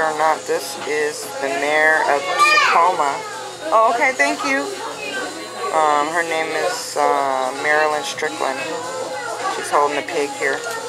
or not this is the mayor of Tacoma. Oh, okay, thank you. Her name is Marilyn Strickland. She's holding the pig here.